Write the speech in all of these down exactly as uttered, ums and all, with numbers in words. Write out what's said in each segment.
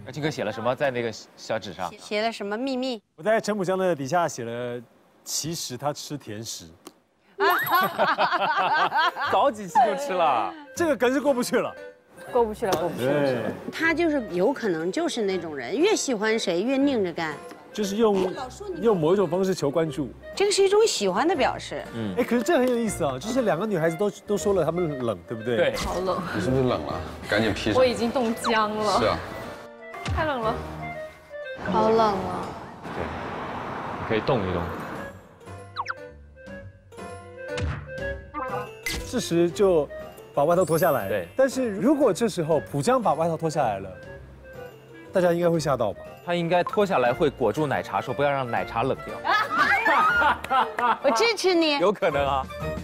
这个写了什么在那个小纸上？ 写了什么秘密？ 我在陈浦江的底下写了，其实他吃甜食。 早几期就吃了， 这个梗是过不去了。 过不去了，过不去了。 对， 他就是有可能就是那种人，越喜欢谁越拧着干， 就是用用某一种方式求关注。 这个是一种喜欢的表示。 嗯，哎，可是这很有意思啊，就是两个女孩子都都说了她们冷，对不对？ 对， 好冷， 你是不是冷了？赶紧披上。 我已经冻僵了。 是啊， 太冷了，好冷啊！ 对，你可以动一动。 这时就把外套脱下来。 对， 但是如果这时候浦江把外套脱下来了，大家应该会吓到吧？ 他应该脱下来会裹住奶茶，说不要让奶茶冷掉。 我支持你。 有可能啊。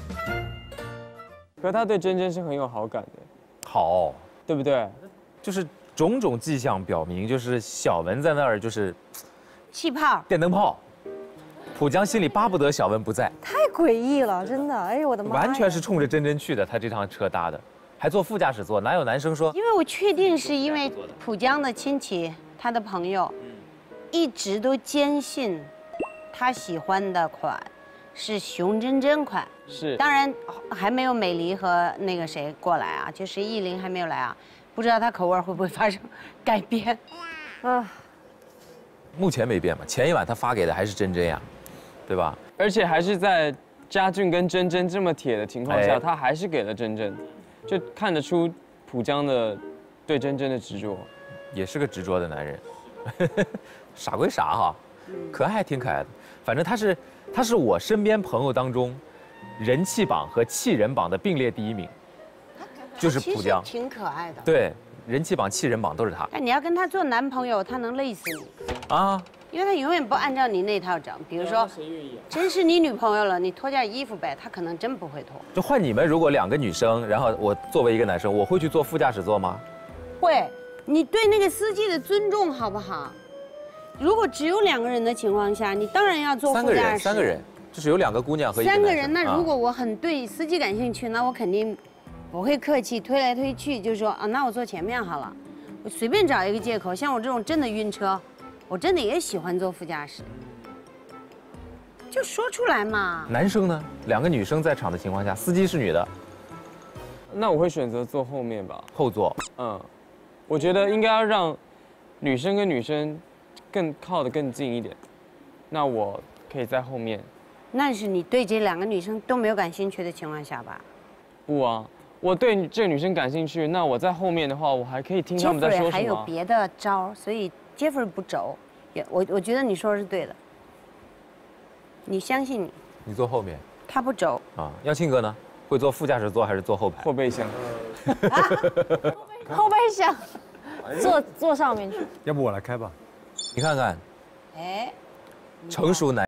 可是他对珍珍是很有好感的， 好， 对不对？ 就是种种迹象表明，就是小文在那儿就是气泡、 电灯泡，浦江心里巴不得小文不在， 太诡异了，真的。哎呦我的妈！ 完全是冲着珍珍去的。他这趟车搭的，还坐副驾驶座，哪有男生说？ 因为我确定是因为浦江的亲戚，他的朋友，一直都坚信他喜欢的款是熊珍珍款。 是。 当然还没有美离和那个谁过来啊，就是艺林还没有来啊，不知道他口味会不会发生改变。 啊， 目前没变嘛，前一晚他发给的还是珍珍呀，对吧？ 而且还是在嘉俊跟珍珍这么铁的情况下， 哎他还是给了珍珍，就看得出浦江的对珍珍的执着。 也是个执着的男人，傻归傻哈，可爱还挺可爱的。反正他是他是我身边朋友当中，人气榜和气人榜的并列第一名，就是浦江， 挺可爱的。 对，人气榜、气人榜都是他。 但你要跟他做男朋友，他能累死你啊， 因为他永远不按照你那套整。比如说，真是你女朋友了，你脱件衣服呗，他可能真不会脱。 就换你们，如果两个女生，然后我作为一个男生，我会去坐副驾驶座吗？ 会，你对那个司机的尊重好不好？如果只有两个人的情况下，你当然要坐副驾驶。 三个人，三个人，就是有两个姑娘和一个男生。 三个人，那如果我很对司机感兴趣，那我肯定不会客气，推来推去就说啊，那我坐前面好了，我随便找一个借口。像我这种真的晕车，我真的也喜欢坐副驾驶，就说出来嘛。 男生呢？两个女生在场的情况下，司机是女的， 那我会选择坐后面吧， 后座。 嗯，我觉得应该要让女生跟女生更靠得更近一点，那我可以在后面。 那是你对这两个女生都没有感兴趣的情况下吧？ 不啊，我对这个女生感兴趣，那我在后面的话，我还可以听他们在说什么。 还有别的招，所以 Jeffrey 不轴，也我我觉得你说的是对的。你相信你， 你坐后面， 他不轴啊。耀庆哥呢？会坐副驾驶座还是坐后排？ 后备箱。 后备箱，坐坐上面去。 要不我来开吧？ 你看看， 哎， 成熟男。